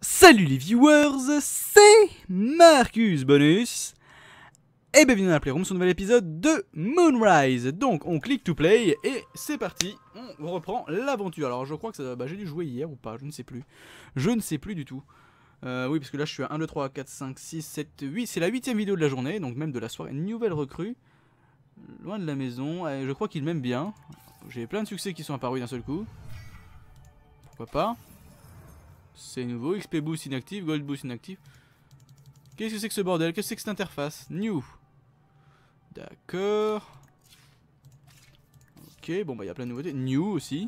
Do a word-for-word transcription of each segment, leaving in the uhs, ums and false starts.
Salut les viewers, c'est Marcus Bonus et bienvenue dans la Playroom sur un nouvel épisode de Moonrise. Donc on clique to play et c'est parti, on reprend l'aventure. Alors je crois que ça, bah, j'ai dû jouer hier ou pas, je ne sais plus. Je ne sais plus du tout. Euh, oui parce que là je suis à un, deux, trois, quatre, cinq, six, sept, huit, c'est la huitième vidéo de la journée, donc même de la soirée. Une nouvelle recrue, loin de la maison, et je crois qu'il m'aime bien. J'ai plein de succès qui sont apparus d'un seul coup. Pourquoi pas. C'est nouveau, X P boost inactif, gold boost inactif. Qu'est-ce que c'est que ce bordel? Qu'est-ce que c'est que cette interface? New. D'accord. Ok, bon bah il y a plein de nouveautés. New aussi.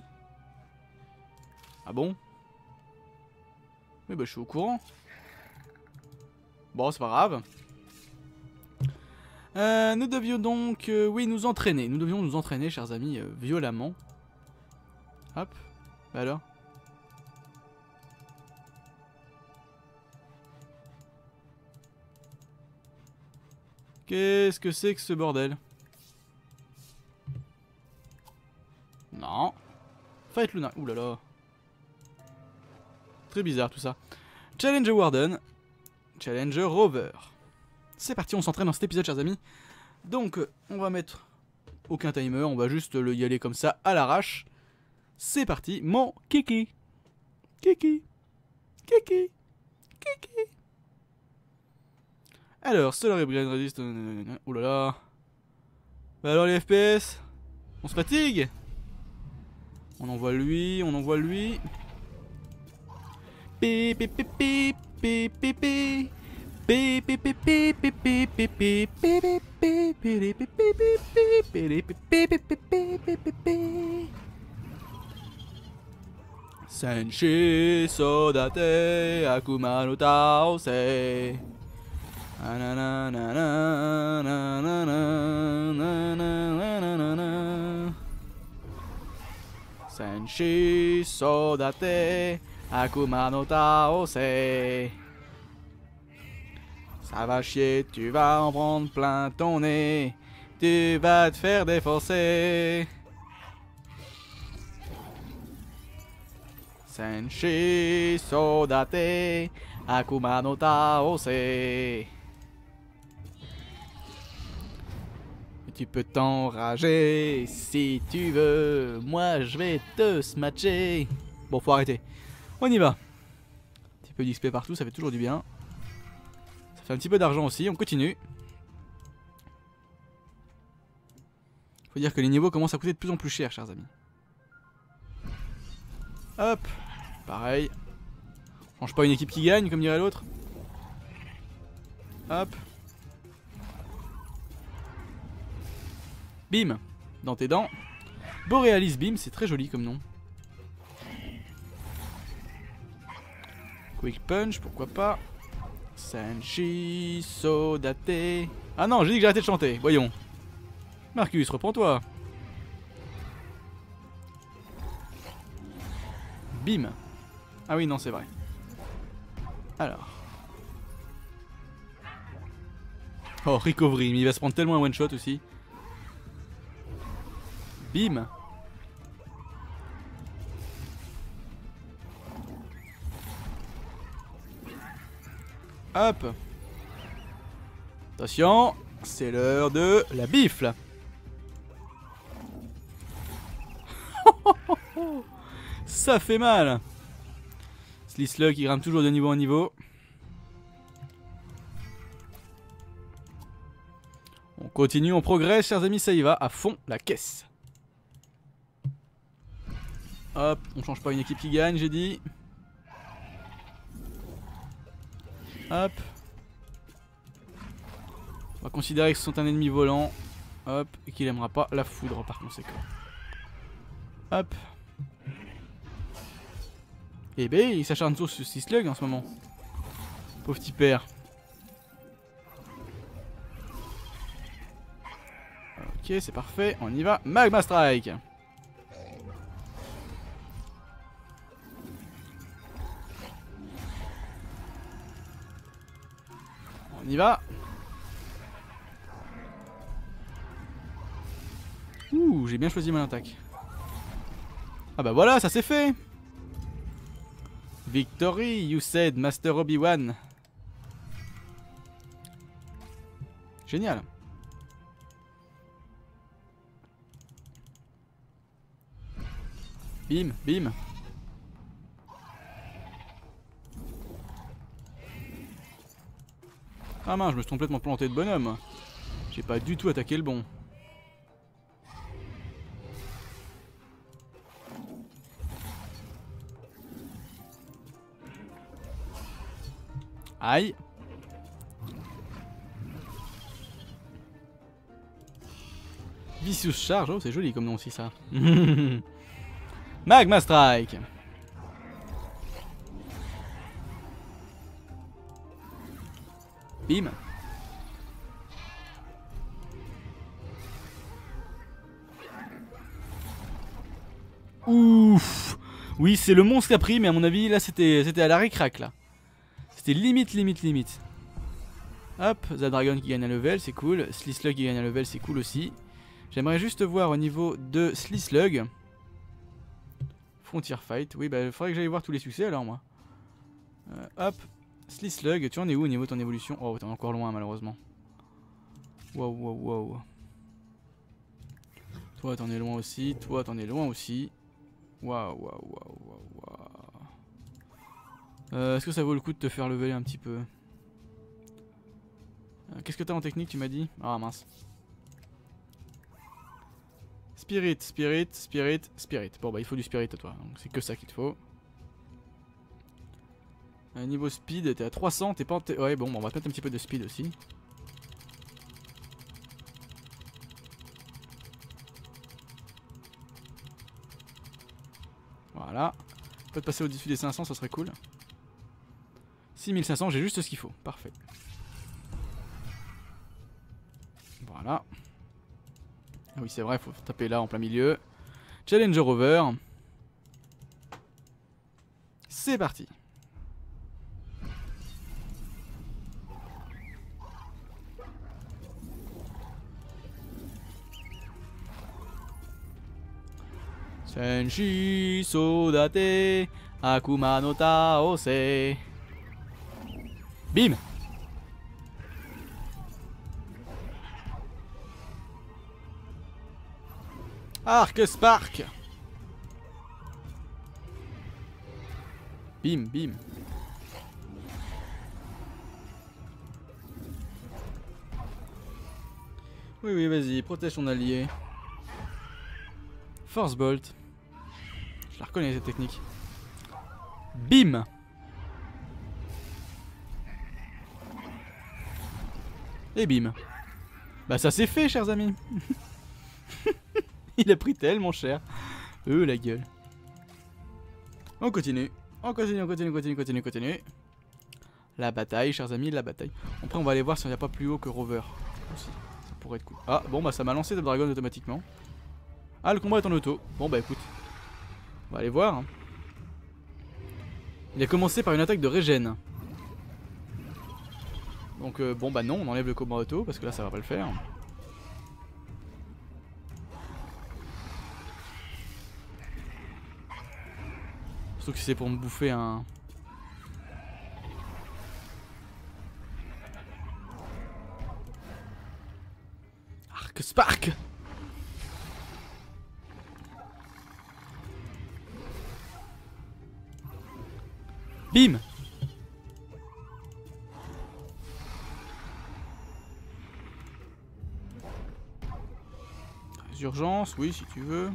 Ah bon? Oui bah je suis au courant. Bon c'est pas grave. Euh, nous devions donc, euh, oui, nous entraîner. Nous devions nous entraîner, chers amis, euh, violemment. Hop. Bah alors. Qu'est-ce que c'est que ce bordel? Non. Fight Luna. Ouh là là. Très bizarre tout ça. Challenger Warden. Challenger Rover. C'est parti, on s'entraîne dans cet épisode, chers amis. Donc, on va mettre aucun timer. On va juste le y aller comme ça, à l'arrache. C'est parti, mon kiki. Kiki. Kiki. Kiki. Alors, Solar et Brian Resist. Ouh là là. Bah alors les F P S. On se fatigue. On envoie lui, on envoie lui. Pi pi pi pi pi pi pi. Pi pi pi pi pi pi pi pi pi pi pi pi pi pi. Senshi Sodate Akuma no Taose. Senshi Sodate Akuma no Taose. Ça va chier, tu vas en prendre plein ton nez. Tu vas te faire défoncer. Senshi Sodate Akuma no Taose. Tu peux t'enrager si tu veux. Moi je vais te smatcher. Bon, faut arrêter. On y va. Un petit peu d'X P partout, ça fait toujours du bien. Ça fait un petit peu d'argent aussi, on continue. Faut dire que les niveaux commencent à coûter de plus en plus cher, chers amis. Hop. Pareil. On change pas une équipe qui gagne, comme dirait l'autre. Hop. Bim, dans tes dents. Borealis Bim, c'est très joli comme nom. Quick Punch, pourquoi pas. Senshi Sodate. Ah non, j'ai dit que j'arrêtais de chanter, voyons. Marcus, reprends-toi. Bim. Ah oui, non, c'est vrai. Alors. Oh, recovery, mais il va se prendre tellement un one-shot aussi. Bim. Hop. Attention, c'est l'heure de la bifle. Ça fait mal. Slislug qui grimpe toujours de niveau en niveau. On continue, on progresse, chers amis, ça y va, à fond la caisse. Hop, on change pas une équipe qui gagne, j'ai dit. Hop. On va considérer que ce sont un ennemi volant. Hop, et qu'il aimera pas la foudre par conséquent. Hop. Eh ben, il s'acharne sur ce Slislug en ce moment. Pauvre petit père. Ok, c'est parfait, on y va. Magma Strike. On y va. Ouh, j'ai bien choisi mon attaque. Ah bah voilà, ça c'est fait. Victory, you said, Master Obi-Wan. Génial. Bim, bim. Ah mince, je me suis complètement planté de bonhomme. J'ai pas du tout attaqué le bon. Aïe. Vicious Charge, oh c'est joli comme nom aussi ça. Magma Strike. Bim. Ouf. Oui c'est le monstre qui a pris mais à mon avis là c'était c'était à la récrac là. C'était limite limite limite. Hop, Zadragon qui gagne un level, c'est cool. Slislug qui gagne un level, c'est cool aussi. J'aimerais juste voir au niveau de Slislug. Frontier Fight, oui bah il faudrait que j'aille voir tous les succès alors moi. Euh, hop, Slislug, tu en es où au niveau de ton évolution? Oh t'es encore loin malheureusement. Wow wow wow. Toi t'en es loin aussi, toi t'en es loin aussi. Waouh waouh waouh waouh waouh. Euh, Est-ce que ça vaut le coup de te faire leveler un petit peu? euh, Qu'est-ce que t'as en technique tu m'as dit? Ah mince. Spirit, spirit, spirit, spirit. Bon bah il faut du spirit à toi, donc c'est que ça qu'il te faut. Euh, niveau speed, t'es à trois cents, t'es pas en... Ouais bon, on va te mettre un petit peu de speed aussi. Voilà. Peut-être passer au-dessus des cinq cents, ça serait cool. six mille cinq cents, j'ai juste ce qu'il faut, parfait. Voilà. Ah oui c'est vrai, faut taper là en plein milieu. Challenger over. C'est parti. Senshi Sodate Akuma no Taose. Bim. Arc Spark. Bim bim. Oui oui vas-y, protège ton allié. Force Bolt. Je la reconnais cette technique. Bim. Et bim. Bah ça c'est fait chers amis. Il a pris tellement cher. Euh la gueule. On continue. On continue, on continue, on continue, on continue, on continue. La bataille, chers amis, la bataille. Après on va aller voir s'il n'y a pas plus haut que Rover. Aussi. Ça pourrait être cool. Ah bon bah ça m'a lancé Dragon automatiquement. Ah le combat est en auto. Bon bah écoute. On va aller voir. Hein. Il a commencé par une attaque de régène. Donc euh, bon bah non, on enlève le combat auto parce que là ça va pas le faire. Surtout que c'est pour me bouffer un... Arc Spark. Bim. Urgence, oui si tu veux.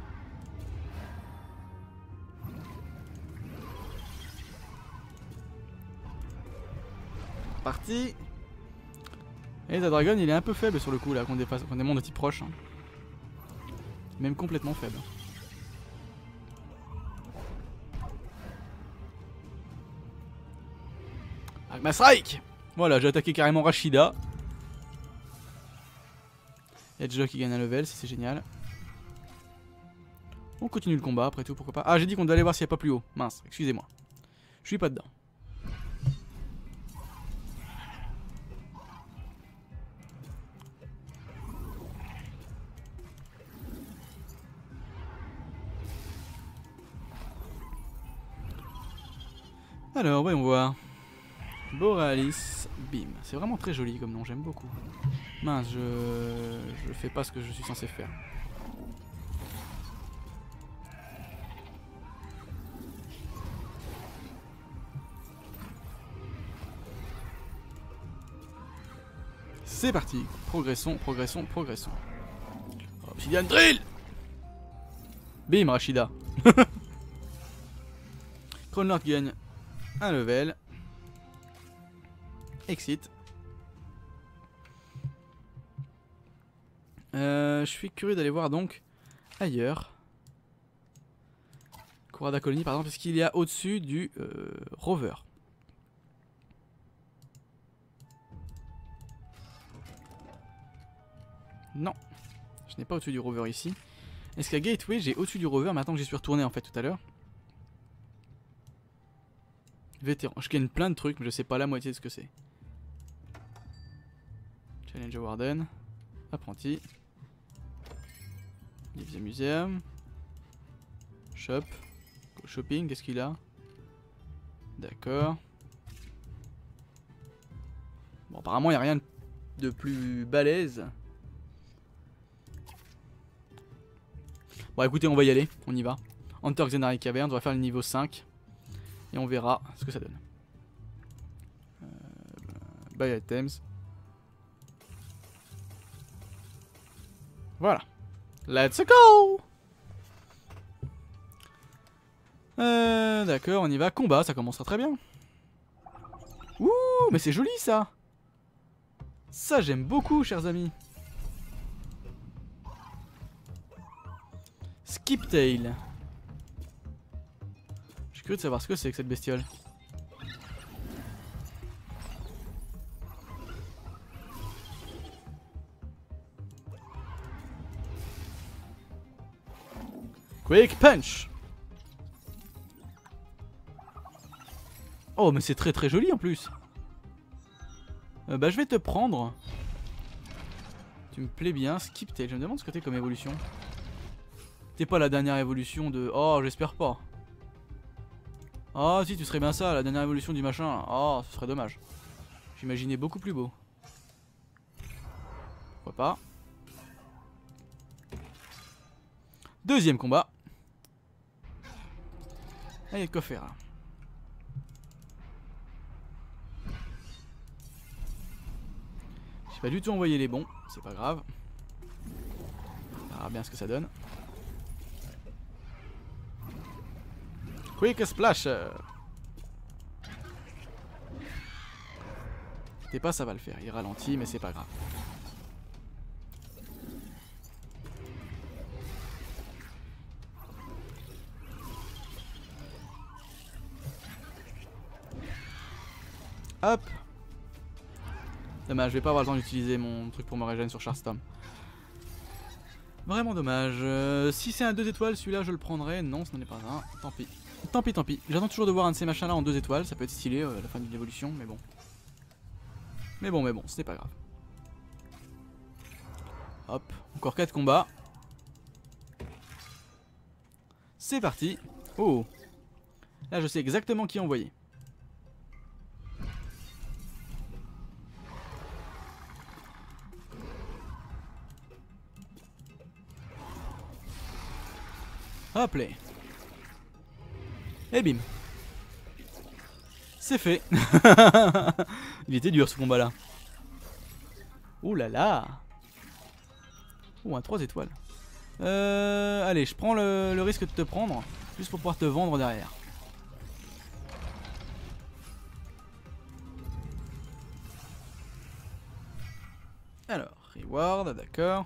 Parti. Et Zadragon il est un peu faible sur le coup là qu'on dépasse, qu'on est monde de type proche. Hein. Même complètement faible. Magma Strike. Voilà, j'ai attaqué carrément Rashida. Edgehog qui gagne un level, c'est génial. On continue le combat après tout, pourquoi pas. Ah j'ai dit qu'on devait aller voir s'il n'y a pas plus haut. Mince, excusez-moi. Je suis pas dedans. Alors, voyons voir. Borealis Beam. C'est vraiment très joli comme nom, j'aime beaucoup. Mince, je... je fais pas ce que je suis censé faire. C'est parti. Progressons, progressons, progressons. Obsidian Drill. Bim, Rashida. Kronlord gagne un level. Exit. Euh, je suis curieux d'aller voir donc ailleurs. Kurada Colony par exemple, parce qu'il y a au-dessus du euh, rover. Non, je n'ai pas au-dessus du rover ici. Est-ce qu'à Gateway j'ai au-dessus du rover maintenant que j'y suis retourné en fait tout à l'heure? Vétéran, je gagne plein de trucs mais je sais pas la moitié de ce que c'est. Challenge Warden. Apprenti. Livre Museum. Shop. Go shopping, qu'est-ce qu'il a? D'accord. Bon apparemment il n'y a rien de plus balèze. Bon écoutez, on va y aller, on y va. Hunter Xenari Cavern, on va faire le niveau cinq. Et on verra ce que ça donne. Euh, buy items. Voilà. Let's go. Euh, D'accord, on y va. Combat, ça commencera très bien. Ouh, mais c'est joli ça. Ça j'aime beaucoup, chers amis. Skip Tail. Je suis curieux de savoir ce que c'est que cette bestiole. Quick Punch. Oh mais c'est très très joli en plus. euh, Bah je vais te prendre. Tu me plais bien. Skip Tail, je me demande ce que t'es comme évolution. T'es pas la dernière évolution de... Oh j'espère pas. Oh si tu serais bien ça, la dernière évolution du machin. Oh ce serait dommage. J'imaginais beaucoup plus beau. Pourquoi pas. Deuxième combat. Ah, il y a de quoi faire là. J'ai pas du tout envoyé les bons, c'est pas grave. On verra bien ce que ça donne. Quick Splash. T'es pas, ça va le faire. Il ralentit, mais c'est pas grave. Hop. Dommage, je vais pas avoir le temps d'utiliser mon truc pour me régénérer sur Charstorm. Vraiment dommage. Euh, si c'est un deux étoiles, celui-là je le prendrai. Non, ce n'en est pas un. Tant pis. Tant pis, tant pis. J'attends toujours de voir un de ces machins là en deux étoiles. Ça peut être stylé euh, à la fin d'une évolution, mais bon. Mais bon, mais bon, ce n'est pas grave. Hop, encore quatre combats. C'est parti. Oh. Là, je sais exactement qui envoyer. Hop là. Et bim. C'est fait. Il était dur ce combat là. Ouh là là. Ouh, un trois étoiles. Euh, allez, je prends le, le risque de te prendre. Juste pour pouvoir te vendre derrière. Alors, reward, d'accord.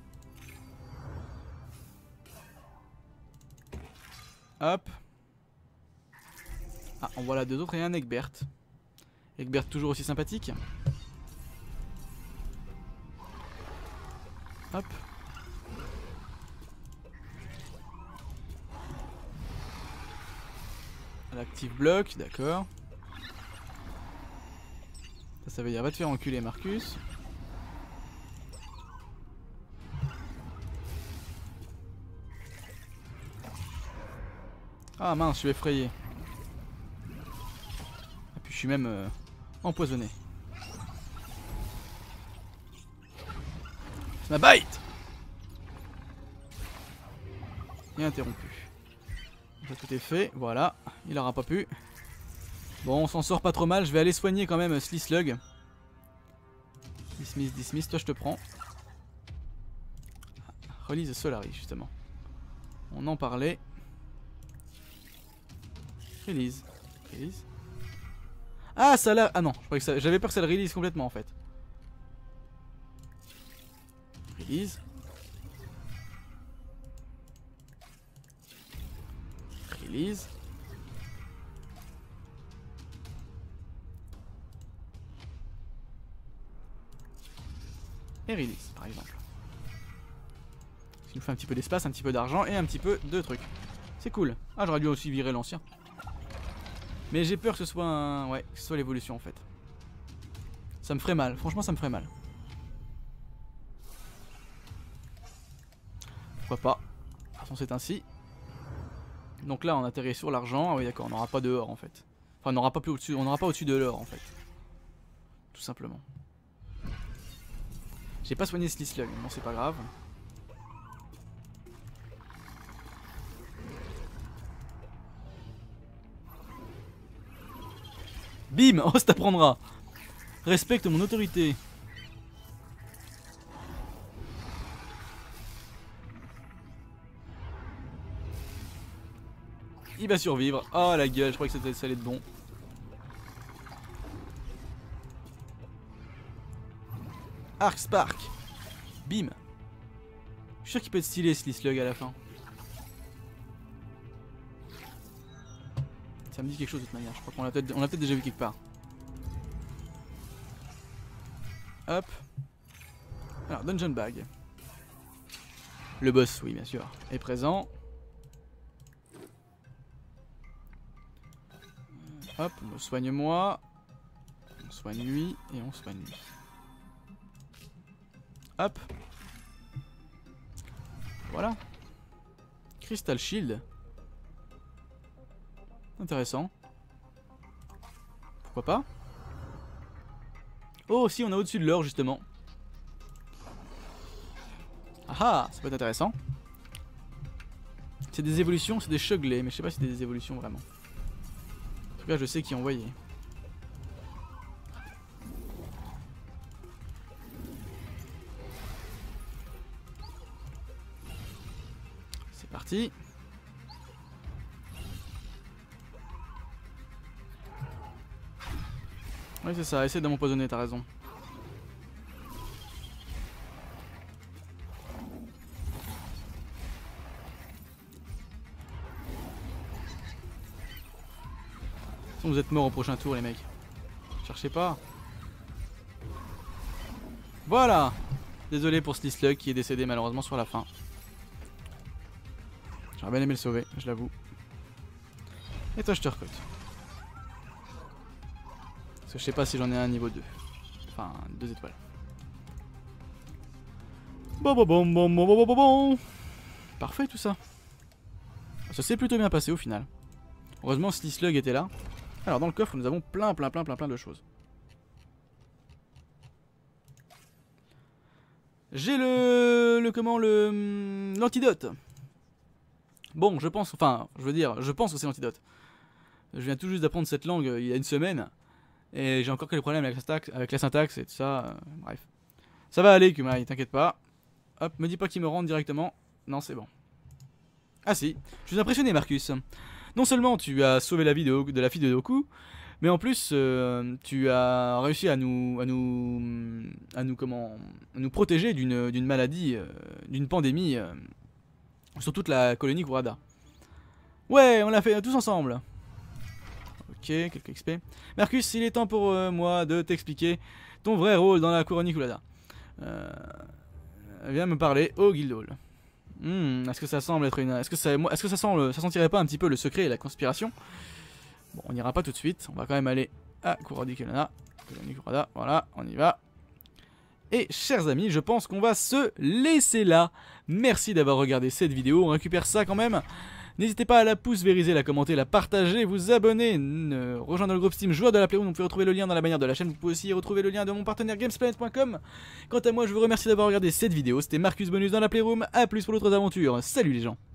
Hop. Ah, on voit là deux autres et un Egbert. Egbert toujours aussi sympathique. Hop. L'active bloc, d'accord. Ça, ça veut dire va te faire enculer, Marcus. Ah mince, je suis effrayé. je suis même euh, empoisonné. Snapbite. Et interrompu. Ça, tout est fait, voilà. Il aura pas pu. Bon, on s'en sort pas trop mal. Je vais aller soigner quand même Slislug. Dismiss, dismiss, toi je te prends. Release Solari, justement. On en parlait. Release. Release. Ah, ça l'a. Ah non, j'avais peur que ça le release complètement en fait. Release. Release. Et release par exemple. Ce qui nous fait un petit peu d'espace, un petit peu d'argent et un petit peu de trucs. C'est cool. Ah, j'aurais dû aussi virer l'ancien. Mais j'ai peur que ce soit un... Ouais, que ce soit l'évolution en fait. Ça me ferait mal, franchement ça me ferait mal. Pourquoi pas. De toute façon c'est ainsi. Donc là on atterrit sur l'argent. Ah oui d'accord, on n'aura pas de or en fait. Enfin on n'aura pas plus au-dessus, on n'aura pas au-dessus de l'or en fait. Tout simplement. J'ai pas soigné Slislug, bon c'est pas grave. Bim. Oh ça t'apprendra. Respecte mon autorité. Il va survivre. Oh la gueule, je croyais que ça allait être bon. Arc Spark. Bim. Je suis sûr qu'il peut être stylé Slislug à la fin. Ça me dit quelque chose de toute manière. Je crois qu'on l'a peut-être peut déjà vu quelque part. Hop. Alors, Dungeon Bag. Le boss, oui, bien sûr, est présent. Hop, soigne-moi. On soigne lui et on soigne lui. Hop. Voilà. Crystal Shield. Intéressant. Pourquoi pas? Oh, si, on a au-dessus de l'or, justement. Ah ah, ça peut être intéressant. C'est des évolutions, c'est des chuglés, mais je sais pas si c'est des évolutions vraiment. En tout cas, je sais qui envoyer. C'est parti. Oui c'est ça, essaye de m'empoisonner, t'as raison. Vous êtes morts au prochain tour les mecs. Cherchez pas. Voilà. Désolé pour Slislug qui est décédé malheureusement sur la fin. J'aurais bien aimé le sauver, je l'avoue. Et toi je te recrute. Parce que je sais pas si j'en ai un niveau deux. Enfin, deux étoiles. Bon, bon, bon, bon, bon, bon, bon, bon. Parfait tout ça. Ça s'est plutôt bien passé au final. Heureusement Slislug était là. Alors dans le coffre nous avons plein, plein, plein, plein, plein de choses. J'ai le... le comment le... l'antidote. Bon, je pense, enfin, je veux dire, je pense que c'est l'antidote. Je viens tout juste d'apprendre cette langue euh, il y a une semaine. Et j'ai encore quelques problèmes avec la syntaxe, avec la syntaxe et tout ça. Euh, bref. Ça va aller, Kumai, t'inquiète pas. Hop, me dis pas qu'il me rende directement. Non, c'est bon. Ah si, je suis impressionné, Marcus. Non seulement tu as sauvé la vie de, de la fille de Doku, mais en plus euh, tu as réussi à nous, à nous, à nous comment, à nous protéger d'une d'une maladie, euh, d'une pandémie euh, sur toute la colonie Kurada. Ouais, on l'a fait tous ensemble. Ok, quelques X P. Marcus, il est temps pour euh, moi de t'expliquer ton vrai rôle dans la colonie Kurada. Euh, viens me parler au Guild Hall. Hmm, est-ce que ça semble être une... Est-ce que ça, est-ce que ça sent, ça sentirait pas un petit peu le secret et la conspiration? Bon, on n'ira pas tout de suite. On va quand même aller à Kurada. Kurada, voilà, on y va. Et chers amis, je pense qu'on va se laisser là. Merci d'avoir regardé cette vidéo. On récupère ça quand même. N'hésitez pas à la pouce vériser, la commenter, la partager, vous abonner, euh, rejoindre le groupe Steam joueur de la Playroom. Vous pouvez retrouver le lien dans la bannière de la chaîne. Vous pouvez aussi retrouver le lien de mon partenaire Gamesplanet point com. Quant à moi, je vous remercie d'avoir regardé cette vidéo. C'était Marcus Bonus dans la Playroom. A plus pour d'autres aventures. Salut les gens.